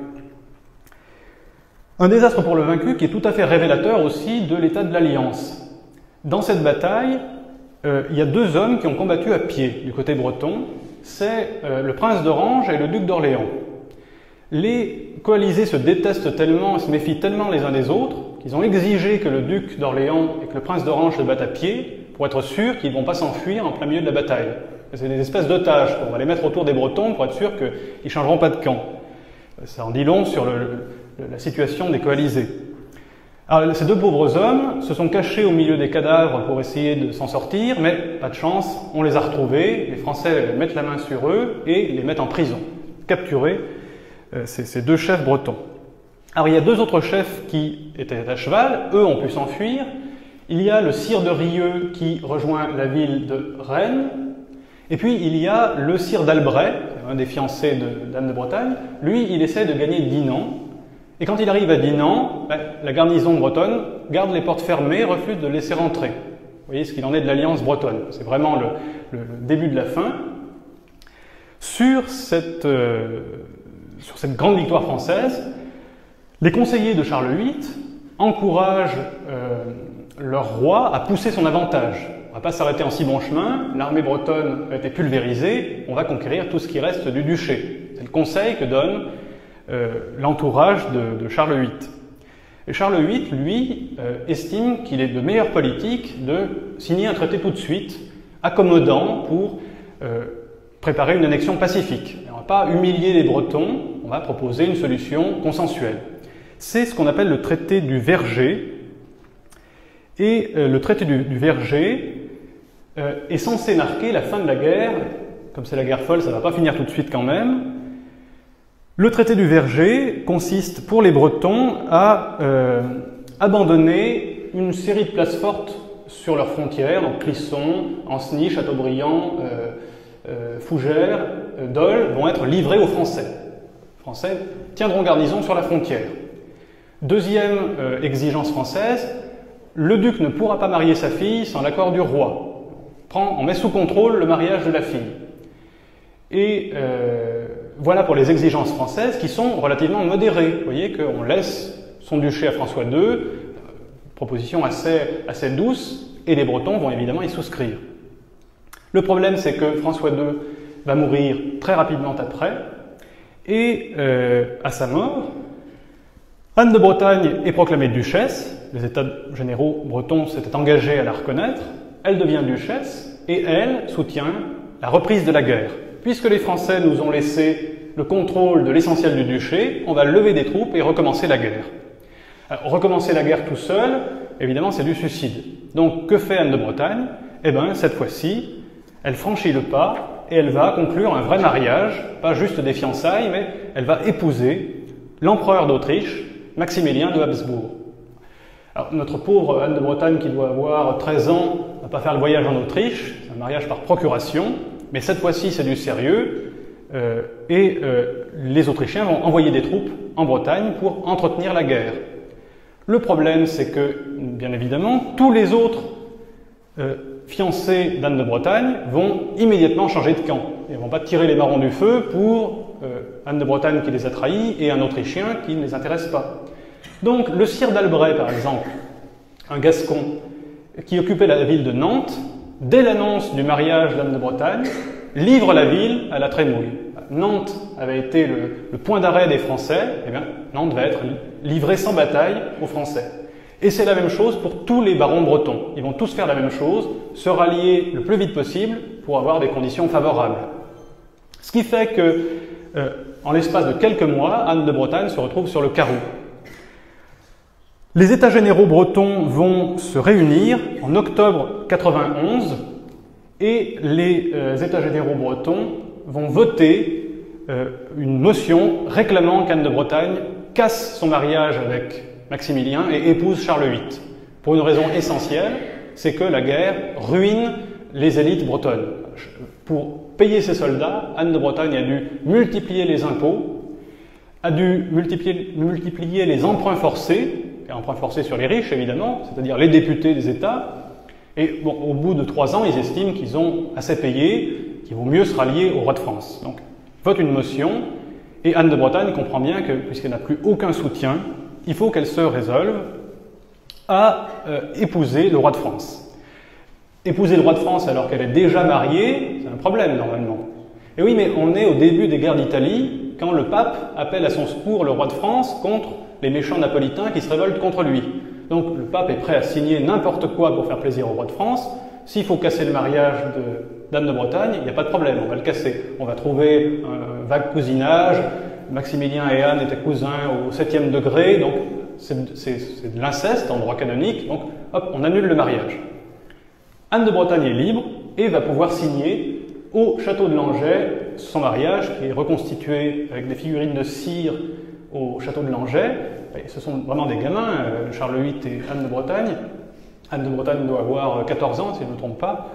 Un désastre pour le vaincu qui est tout à fait révélateur aussi de l'état de l'Alliance. Dans cette bataille, euh, il y a deux hommes qui ont combattu à pied du côté breton, c'est euh, le prince d'Orange et le duc d'Orléans. Les coalisés se détestent tellement et se méfient tellement les uns des autres qu'ils ont exigé que le duc d'Orléans et que le prince d'Orange se battent à pied pour être sûr qu'ils ne vont pas s'enfuir en plein milieu de la bataille. C'est des espèces d'otages, on va les mettre autour des Bretons pour être sûr qu'ils ne changeront pas de camp. Ça en dit long sur le, le, la situation des coalisés. Alors, ces deux pauvres hommes se sont cachés au milieu des cadavres pour essayer de s'en sortir, mais pas de chance, on les a retrouvés, les Français mettent la main sur eux et les mettent en prison, capturés, euh, ces, ces deux chefs bretons. Alors il y a deux autres chefs qui étaient à cheval, eux ont pu s'enfuir. Il y a le sire de Rieux qui rejoint la ville de Rennes, et puis il y a le sire d'Albret, un des fiancés de d'Anne de Bretagne, lui il essaie de gagner Dinan. Et quand il arrive à Dinan, ben, la garnison bretonne garde les portes fermées, refuse de laisser rentrer. Vous voyez ce qu'il en est de l'alliance bretonne. C'est vraiment le, le, le début de la fin. Sur cette, euh, sur cette grande victoire française, les conseillers de Charles huit encouragent euh, leur roi à pousser son avantage. On ne va pas s'arrêter en si bon chemin, l'armée bretonne a été pulvérisée, on va conquérir tout ce qui reste du duché. C'est le conseil que donne Euh, l'entourage de, de Charles huit. Et Charles huit, lui, euh, estime qu'il est de meilleure politique de signer un traité tout de suite, accommodant pour euh, préparer une annexion pacifique. Et on ne va pas humilier les Bretons, on va proposer une solution consensuelle. C'est ce qu'on appelle le traité du Verger. Et euh, le traité du, du Verger euh, est censé marquer la fin de la guerre. Comme c'est la guerre folle, ça ne va pas finir tout de suite quand même. Le traité du Verger consiste pour les Bretons à euh, abandonner une série de places fortes sur leurs frontières, donc Clisson, Ancenis, Châteaubriand, euh, euh, Fougères, euh, Dole, vont être livrés aux Français. Les Français tiendront garnison sur la frontière. Deuxième euh, exigence française, le duc ne pourra pas marier sa fille sans l'accord du roi. On, prend, on met sous contrôle le mariage de la fille. Et euh, voilà pour les exigences françaises qui sont relativement modérées. Vous voyez qu'on laisse son duché à François deux, euh, proposition assez, assez douce, et les Bretons vont évidemment y souscrire. Le problème, c'est que François deux va mourir très rapidement après, et euh, à sa mort, Anne de Bretagne est proclamée duchesse, les États généraux bretons s'étaient engagés à la reconnaître, elle devient duchesse, et elle soutient la reprise de la guerre. Puisque les Français nous ont laissé le contrôle de l'essentiel du duché, on va lever des troupes et recommencer la guerre. Alors, recommencer la guerre tout seul, évidemment, c'est du suicide. Donc, que fait Anne de Bretagne? Eh bien, cette fois-ci, elle franchit le pas et elle va conclure un vrai mariage, pas juste des fiançailles, mais elle va épouser l'empereur d'Autriche, Maximilien de Habsbourg. Alors, notre pauvre Anne de Bretagne, qui doit avoir treize ans, ne va pas faire le voyage en Autriche, c'est un mariage par procuration, mais cette fois-ci c'est du sérieux, euh, et euh, les Autrichiens vont envoyer des troupes en Bretagne pour entretenir la guerre. Le problème, c'est que, bien évidemment, tous les autres euh, fiancés d'Anne de Bretagne vont immédiatement changer de camp. Ils ne vont pas tirer les marrons du feu pour euh, Anne de Bretagne qui les a trahis et un Autrichien qui ne les intéresse pas. Donc, le sire d'Albret, par exemple, un Gascon, qui occupait la ville de Nantes, dès l'annonce du mariage d'Anne de Bretagne, livre la ville à la trémouille. Nantes avait été le, le point d'arrêt des Français, et bien Nantes va être livrée sans bataille aux Français. Et c'est la même chose pour tous les barons bretons. Ils vont tous faire la même chose, se rallier le plus vite possible pour avoir des conditions favorables. Ce qui fait que, euh, en l'espace de quelques mois, Anne de Bretagne se retrouve sur le carreau. Les États généraux bretons vont se réunir en octobre quatre-vingt-onze et les euh, États généraux bretons vont voter euh, une motion réclamant qu'Anne de Bretagne casse son mariage avec Maximilien et épouse Charles huit. Pour une raison essentielle, c'est que la guerre ruine les élites bretonnes. Pour payer ses soldats, Anne de Bretagne a dû multiplier les impôts, a dû multiplier, multiplier les emprunts forcés, et emprunts forcés sur les riches évidemment, c'est-à-dire les députés des États, et bon, au bout de trois ans, ils estiment qu'ils ont assez payé, qu'il vaut mieux se rallier au roi de France. Donc, vote une motion, et Anne de Bretagne comprend bien que, puisqu'elle n'a plus aucun soutien, il faut qu'elle se résolve à euh, épouser le roi de France. Épouser le roi de France alors qu'elle est déjà mariée, c'est un problème normalement. Et oui, mais on est au début des guerres d'Italie, quand le pape appelle à son secours le roi de France contre les méchants napolitains qui se révoltent contre lui. Donc le pape est prêt à signer n'importe quoi pour faire plaisir au roi de France. S'il faut casser le mariage d'Anne de, de Bretagne, il n'y a pas de problème, on va le casser. On va trouver un vague cousinage. Maximilien et Anne étaient cousins au septième degré, donc c'est de l'inceste en droit canonique, donc hop, on annule le mariage. Anne de Bretagne est libre et va pouvoir signer au château de Langeais son mariage, qui est reconstitué avec des figurines de cire au château de Langeais. Et ce sont vraiment des gamins, euh, Charles huit et Anne de Bretagne. Anne de Bretagne doit avoir quatorze ans, si je ne me trompe pas.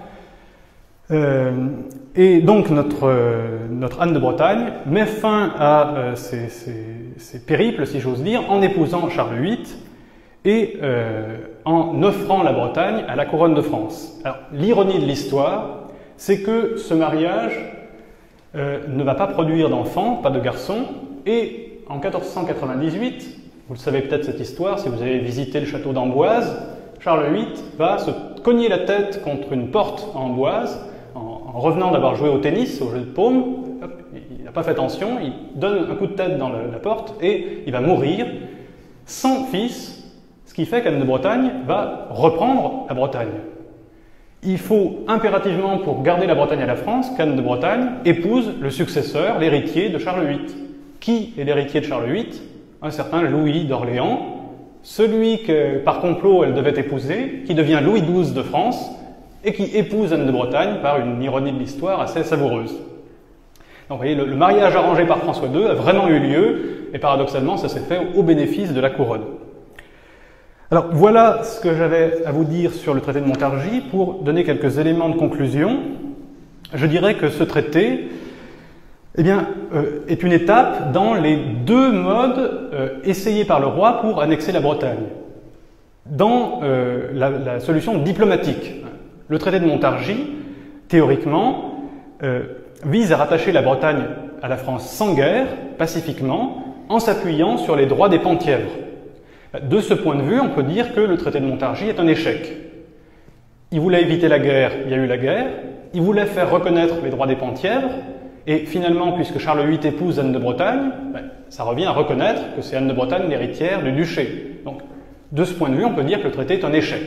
Euh, et donc notre, euh, notre Anne de Bretagne met fin à euh, ses, ses, ses périples, si j'ose dire, en épousant Charles huit et euh, en offrant la Bretagne à la couronne de France. Alors, l'ironie de l'histoire, c'est que ce mariage euh, ne va pas produire d'enfants, pas de garçons, et en quatorze cent quatre-vingt-dix-huit, vous le savez peut-être cette histoire, si vous avez visité le château d'Amboise, Charles huit va se cogner la tête contre une porte en Amboise, en, en revenant d'avoir joué au tennis, au jeu de paume. Hop, il n'a pas fait attention, il donne un coup de tête dans le, la porte et il va mourir sans fils, ce qui fait qu'Anne de Bretagne va reprendre la Bretagne. Il faut impérativement, pour garder la Bretagne à la France, qu'Anne de Bretagne épouse le successeur, l'héritier de Charles huit. Qui est l'héritier de Charles huit? Un certain Louis d'Orléans, celui que, par complot, elle devait épouser, qui devient Louis douze de France, et qui épouse Anne de Bretagne par une ironie de l'histoire assez savoureuse. Donc vous voyez, le, le mariage arrangé par François deux a vraiment eu lieu, et paradoxalement, ça s'est fait au bénéfice de la couronne. Alors voilà ce que j'avais à vous dire sur le traité de Montargis. Pour donner quelques éléments de conclusion, je dirais que ce traité eh bien, euh, est une étape dans les deux modes euh, essayés par le roi pour annexer la Bretagne. Dans euh, la, la solution diplomatique, le traité de Montargis, théoriquement, euh, vise à rattacher la Bretagne à la France sans guerre, pacifiquement, en s'appuyant sur les droits des Penthièvres. De ce point de vue, on peut dire que le traité de Montargis est un échec. Il voulait éviter la guerre, il y a eu la guerre. Il voulait faire reconnaître les droits des Penthièvres. Et finalement, puisque Charles huit épouse Anne de Bretagne, ben, ça revient à reconnaître que c'est Anne de Bretagne l'héritière du duché. Donc, de ce point de vue, on peut dire que le traité est un échec.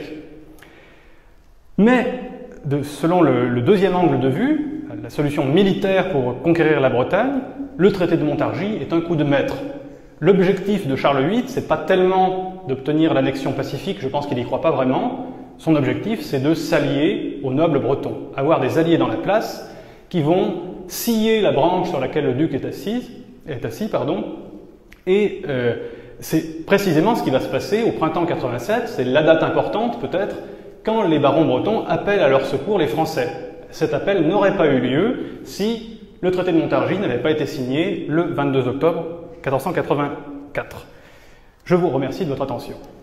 Mais, de, selon le, le deuxième angle de vue, la solution militaire pour conquérir la Bretagne, le traité de Montargis est un coup de maître. L'objectif de Charles huit, c'est pas tellement d'obtenir l'annexion pacifique, je pense qu'il n'y croit pas vraiment. Son objectif, c'est de s'allier aux nobles bretons, avoir des alliés dans la place qui vont scier la branche sur laquelle le duc est assis, est assis pardon, et euh, c'est précisément ce qui va se passer au printemps quatre-vingt-sept, c'est la date importante peut-être, quand les barons bretons appellent à leur secours les Français. Cet appel n'aurait pas eu lieu si le traité de Montargis n'avait pas été signé le vingt-deux octobre mille quatre cent quatre-vingt-quatre. Je vous remercie de votre attention.